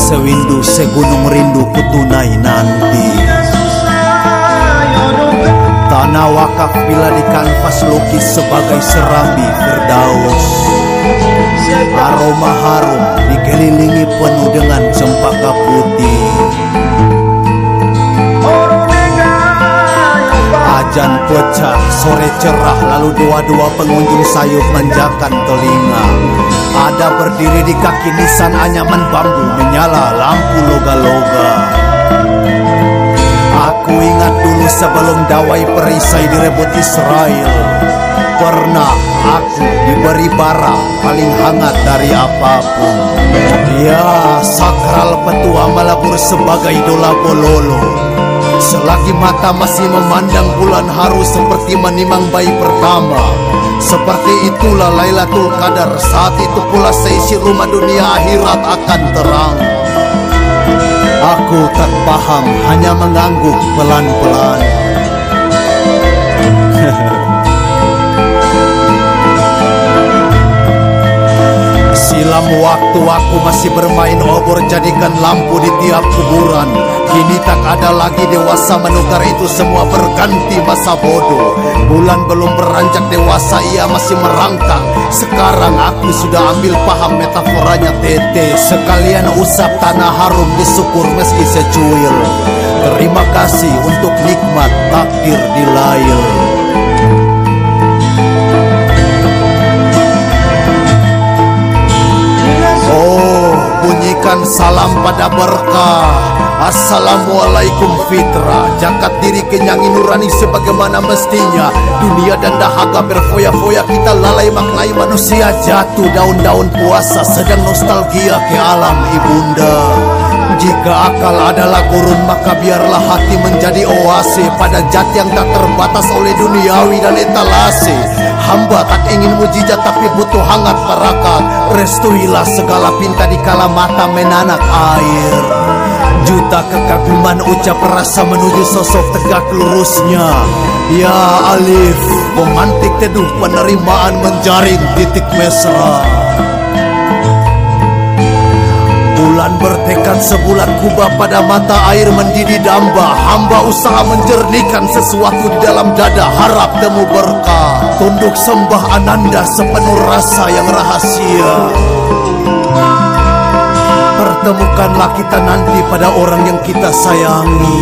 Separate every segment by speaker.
Speaker 1: sewindu segunung rindu kutunai nanti. Tanah wakaf bila di kanvas lukis sebagai serambi Firdaus. Aroma harum dikelilingi penuh dengan cempaka putih. Ajan pecah, sore cerah, lalu dua-dua pengunjung sayup manjakan telinga. Ada berdiri di kaki nisan anyaman bambu, menyala lampu loga-loga. Aku ingat dulu sebelum dawai perisai direbut Israel, pernah aku diberi bara paling hangat dari apapun. Ya, sakral petua melabur sebagai idola bololo. Selagi mata masih memandang bulan haru seperti menimang bayi pertama. Seperti itulah Lailatul Qadar, saat itu pula seisi rumah dunia akhirat akan terang. Aku tak paham, hanya mengangguk pelan-pelan. Silam waktu aku masih bermain obor, jadikan lampu di tiap kuburan. Kini tak ada lagi dewasa menukar itu semua, berganti masa bodoh. Bulan belum beranjak dewasa, ia masih merangkak. Sekarang aku sudah ambil paham metaforanya Tete. Sekalian usap tanah harum disyukur meski secuil. Terima kasih untuk nikmat takdir di layar. Oh, bunyikan salam pada berkah. Assalamualaikum fitra, jakat diri kenyangi nurani sebagaimana mestinya. Dunia dan dahaga berfoya-foya, kita lalai maknai manusia. Jatuh daun-daun puasa, sedang nostalgia ke alam ibunda. Jika akal adalah gurun, maka biarlah hati menjadi oase pada jat yang tak terbatas oleh duniawi dan etalase. Hamba tak ingin mujizat tapi butuh hangat parakat. Restuilah segala pinta di kala mata menanak air. Juta kekaguman ucap rasa menuju sosok tegak lurusnya. Ya Alif, memantik teduh penerimaan menjaring titik mesra. Bulan bertekad sebulan kubah pada mata air mendidih damba. Hamba usaha menjernihkan sesuatu di dalam dada, harap temu berkah. Tunduk sembah Ananda sepenuh rasa yang rahasia. Pertemukanlah kita nanti pada orang yang kita sayangi.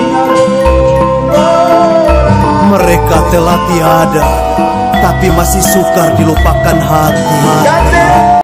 Speaker 1: Mereka telah tiada, tapi masih sukar dilupakan hati.